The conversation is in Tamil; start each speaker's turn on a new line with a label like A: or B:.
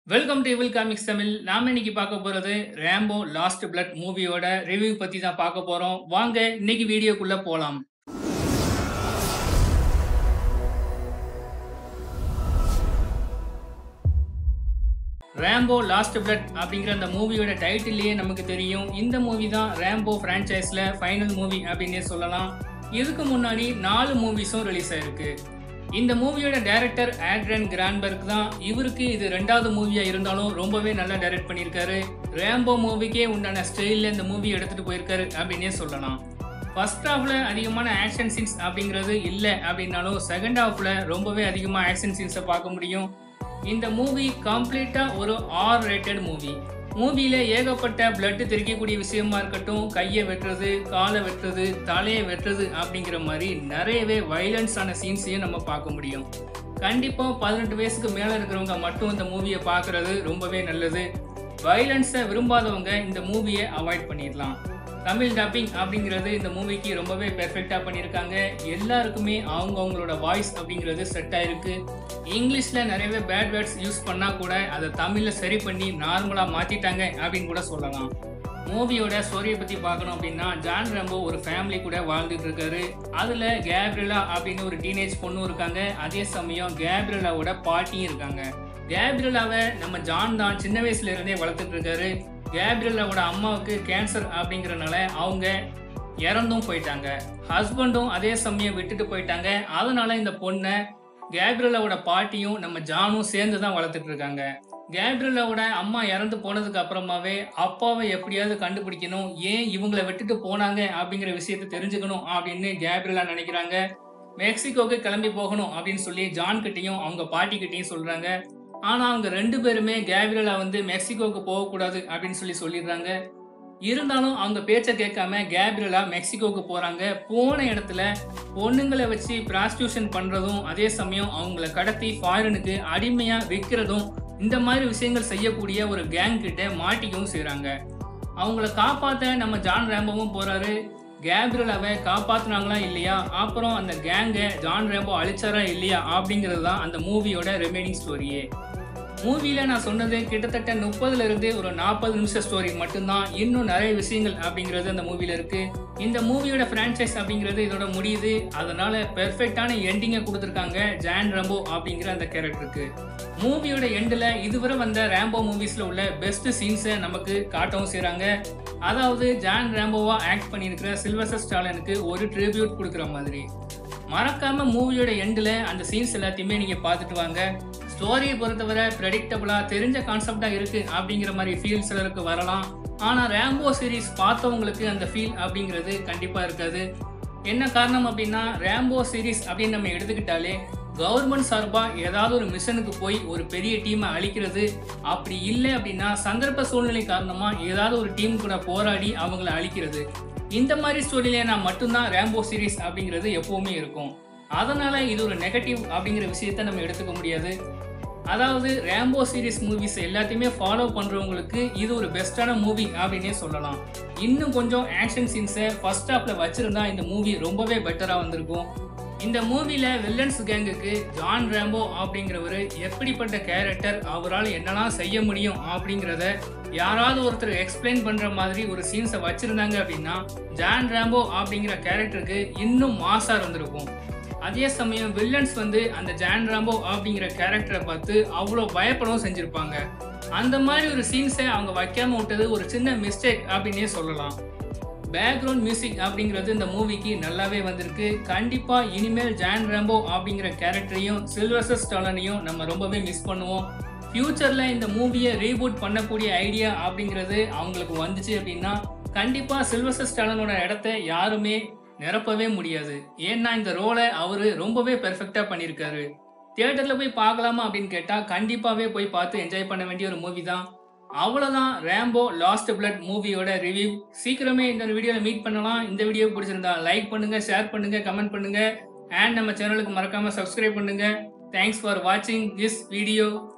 A: Welcome to evil comics Tamil. நாம இன்னைக்கு பார்க்க போறது ரேம்போ லாஸ்ட் பிளட் மூவியோட ரிவ்யூ பத்தி தான் பார்க்க போறோம். வாங்க இன்னைக்கு வீடியோக்குள்ள போலாம். ரேம்போ லாஸ்ட் பிளட் அப்படிங்கிற அந்த மூவியோட டைட்டிலேயே நமக்கு தெரியும். இந்த மூவி தான் ரேம்போ பிரான்ச்சைஸ்ல ஃபைனல் மூவி அப்படின்னே சொல்லலாம். இதுக்கு முன்னாடி 4 மூவிஸும் ரிலீஸ் ஆயிருக்கு. இந்த மூவியோட டைரக்டர் ஆட்ரியன் கிரான்பர்க் தான். இவருக்கு இது 2வது மூவியா இருந்தாலும் ரொம்பவே நல்லா டைரக்ட் பண்ணியிருக்காரு. ரேம்போ மூவிக்கே உண்டான ஸ்டைல்ல இந்த மூவி எடுத்துட்டு போயிருக்காரு அப்படின்னே சொல்லலாம். ஃபர்ஸ்ட் ஹாஃப்ல அதிகமான ஆக்ஷன் சீன்ஸ் அப்படிங்கிறது இல்லை அப்படின்னாலும் செகண்ட் ஹாஃப்ல ரொம்பவே அதிகமாக ஆக்ஷன் சீன்ஸை பார்க்க முடியும். இந்த மூவி கம்ப்ளீட்டா ஒரு ஆர் ரேட்டட் மூவி. மூவியில ஏகப்பட்ட பிளட் தெறிக்கக்கூடிய விஷயமா இருக்கட்டும், கையை வெட்டுறது, காலை வெட்டுறது, தலையை வெட்டுறது அப்படிங்கிற மாதிரி நிறையவே வைலன்ஸான சீன்ஸையும் நம்ம பார்க்க முடியும். கண்டிப்பா 18 வயசுக்கு மேல இருக்கிறவங்க மட்டும் இந்த மூவியை பார்க்கறது ரொம்பவே நல்லது. வைலன்ஸை விரும்பாதவங்க இந்த மூவியை அவாய்ட் பண்ணிடலாம். தமிழ் டப்பிங் அப்படிங்கிறது இந்த மூவிக்கு ரொம்பவே பெர்ஃபெக்டாக பண்ணியிருக்காங்க. எல்லாருக்குமே அவங்களோட வாய்ஸ் அப்படிங்கிறது செட் ஆயிருக்கு. இங்கிலீஷில் நிறையவே பேட் வேர்ட்ஸ் யூஸ் பண்ணால் கூட அதை தமிழில் சரி பண்ணி நார்மலாக மாற்றிட்டாங்க அப்படின்னு கூட சொல்லலாம். மூவியோட ஸ்டோரியை பற்றி பார்க்கணும் அப்படின்னா, ஜான் ரேம்போ ஒரு ஃபேமிலி கூட வாழ்ந்துட்டு இருக்காரு. அதில் கேப்ரியலா அப்படின்னு ஒரு டீனேஜ் பொண்ணும் இருக்காங்க. அதே சமயம் கேப்ரியலாவோட பாட்டியும் இருக்காங்க. கேப்ரியலாவை நம்ம ஜான் தான் சின்ன வயசுல இருந்தே வளர்த்துட்டு இருக்காரு. கேப்ரியலாவோட அம்மாவுக்கு கேன்சர் அப்படிங்கிறனால அவங்க இறந்தும் போயிட்டாங்க. ஹஸ்பண்டும் அதே சமயம் விட்டுட்டு போயிட்டாங்க. அதனால இந்த பொண்ணை கேப்ரியலாவோட பாட்டியும் நம்ம ஜானும் சேர்ந்து தான் வளர்த்துட்டு இருக்காங்க. கேப்ரியலாவோட அம்மா இறந்து போனதுக்கு அப்புறமாவே அப்பாவை எப்படியாவது கண்டுபிடிக்கணும், ஏன் இவங்களை விட்டுட்டு போனாங்க அப்படிங்கிற விஷயத்தை தெரிஞ்சுக்கணும் அப்படின்னு கேப்ரியலா நினைக்கிறாங்க. மெக்சிகோக்கு கிளம்பி போகணும் அப்படின்னு சொல்லி ஜான் கிட்டையும் அவங்க பாட்டி கிட்டையும் சொல்றாங்க. ஆனா அவங்க 2 பேருமே கேப்ரியலா மெக்சிகோக்கு போகக்கூடாது அப்படின்னு சொல்லிடுறாங்க. இருந்தாலும் அவங்க பேச்சை கேட்காம கேப்ரியலா மெக்சிகோக்கு போறாங்க. போன இடத்துல பொண்ணுங்களை வச்சு பிராஸ்டியூஷன் பண்றதும், அதே சமயம் அவங்கள கடத்தி ஃபாரினுக்கு அடிமையா விற்கிறதும், இந்த மாதிரி விஷயங்கள் செய்யக்கூடிய ஒரு கேங் கிட்ட மாட்டிக்கவும் செய்றாங்க. அவங்கள காப்பாற்ற நம்ம ஜான் ரேம்போவும் போறாரு. கேப்ரியலாவை காப்பாத்துனாங்களா இல்லையா, அப்புறம் அந்த கேங்கை ஜான் ரேம்போ அழிச்சாரா இல்லையா அப்படிங்கிறது தான் அந்த மூவியோட ரிமைனிங் ஸ்டோரியே. மூவியில நான் சொன்னது கிட்டத்தட்ட 30ல இருந்து ஒரு 40 நிமிஷம் ஸ்டோரி மட்டும்தான். இன்னும் நிறைய விஷயங்கள் அப்படிங்கிறது அந்த மூவியில இருக்கு. இந்த மூவியோட பிரான்ச்சைஸ் அப்படிங்கிறது இதோட முடியுது. அதனால பெர்ஃபெக்டான எண்டிங்கை கொடுத்துருக்காங்க ஜான் ரேம்போ அப்படிங்கிற அந்த கேரக்டருக்கு. மூவியோட எண்டில் இதுவரை வந்த ரேம்போ மூவிஸ்ல உள்ள பெஸ்ட் சீன்ஸை நமக்கு காட்டவும் செய்றாங்க. அதாவது ஜான் ரேம்போவா ஆக்ட் பண்ணியிருக்கிற சில்வஸ்டர் ஸ்டாலனுக்கு ஒரு ட்ரிபியூட் கொடுக்குற மாதிரி. மறக்காம மூவியோட எண்டில் அந்த சீன்ஸ் எல்லாத்தையுமே நீங்க பார்த்துட்டு வாங்க. ஸ்டோரியை பொறுத்தவரை ப்ரெடிக்டபிளா தெரிஞ்ச கான்செப்டா இருக்கு அப்படிங்கிற மாதிரி ஃபீல் சிலருக்கு வரலாம். ஆனா ரேம்போ சீரிஸ் பார்த்தவங்களுக்கு அந்த ஃபீல் அப்படிங்கிறது கண்டிப்பா இருக்காது. என்ன காரணம் அப்படின்னா, ரேம்போ சீரிஸ் அப்படின்னு நம்ம எடுத்துக்கிட்டாலே கவர்மெண்ட் சார்பா ஏதாவது ஒரு மிஷனுக்கு போய் ஒரு பெரிய டீமை அழிக்கிறது, அப்படி இல்லை அப்படின்னா சந்தர்ப்ப சூழ்நிலை காரணமா ஏதாவது ஒரு டீம் கூட போராடி அவங்கள அழிக்கிறது, இந்த மாதிரி ஸ்டோரியில மட்டும்தான் ரேம்போ சீரிஸ் அப்படிங்கிறது எப்பவுமே இருக்கும். அதனால இது ஒரு நெகட்டிவ் அப்படிங்கிற விஷயத்த நம்ம எடுத்துக்க முடியாது. அதாவது ரேம்போ சீரிஸ் மூவிஸ் எல்லாத்தையுமே ஃபாலோ பண்றவங்களுக்கு இது ஒரு பெஸ்டான மூவி அப்படின்னே சொல்லலாம். இன்னும் கொஞ்சம் ஆக்ஷன் சீன்ஸை ஃபர்ஸ்ட் ஹாஃப்ல வச்சிருந்தா இந்த மூவி ரொம்பவே பெட்டரா வந்திருக்கும். இந்த மூவில வில்லன்ஸ் கேங்குக்கு ஜான் ரேம்போ அப்படிங்கிறவர் எப்படிப்பட்ட கேரக்டர், அவரால் என்னெல்லாம் செய்ய முடியும் அப்படிங்கிறத யாராவது ஒருத்தர் எக்ஸ்பிளைன் பண்ற மாதிரி ஒரு சீன்ஸை வச்சிருந்தாங்க அப்படின்னா ஜான் ரேம்போ அப்படிங்கிற கேரக்டருக்கு இன்னும் மாசா இருந்திருக்கும். அதே சமயம் வில்லன்ஸ் அந்த ஜான் ரேம்போ அப்படிங்கிற கேரக்டரை பார்த்து அவ்வளோ பயப்படவும் செஞ்சிருப்பாங்க. அந்த மாதிரி ஒரு சீன்ஸை அவங்க வைக்காம விட்டது ஒரு சின்ன மிஸ்டேக் அப்படின்னே சொல்லலாம். பேக்ரவுண்ட் மியூசிக் அப்படிங்கிறது இந்த மூவிக்கு நல்லாவே வந்திருக்கு. கண்டிப்பா இனிமேல் ஜான் ரேம்போ அப்படிங்கிற கேரக்டரையும் சில்வஸ்டர் ஸ்டாலனையும் நம்ம ரொம்பவே மிஸ் பண்ணுவோம். ஃபியூச்சர்ல இந்த மூவியை ரீபூட் பண்ணக்கூடிய ஐடியா அப்படிங்கிறது அவங்களுக்கு வந்துச்சு அப்படின்னா கண்டிப்பா சில்வஸ்டர் ஸ்டாலனோட இடத்த யாருமே நிரப்பவே முடியாது. ஏன்னா இந்த ரோலை அவரு ரொம்பவே பெர்ஃபெக்டா பண்ணியிருக்காரு. தியேட்டர்ல போய் பார்க்கலாமா அப்படின்னு கேட்டா கண்டிப்பாவே போய் பார்த்து என்ஜாய் பண்ண வேண்டிய ஒரு மூவி தான். அவ்வளவுதான் ரேம்போ லாஸ்ட் பிளட் மூவியோட ரிவ்யூ. சீக்கிரமே இந்த வீடியோல மீட் பண்ணலாம். இந்த வீடியோ பிடிச்சிருந்தா லைக் பண்ணுங்க, ஷேர் பண்ணுங்க, கமெண்ட் பண்ணுங்க, அண்ட் நம்ம சேனலுக்கு மறக்காம சப்ஸ்கிரைப் பண்ணுங்க. தேங்க்ஸ் ஃபார் வாட்சிங் திஸ் வீடியோ.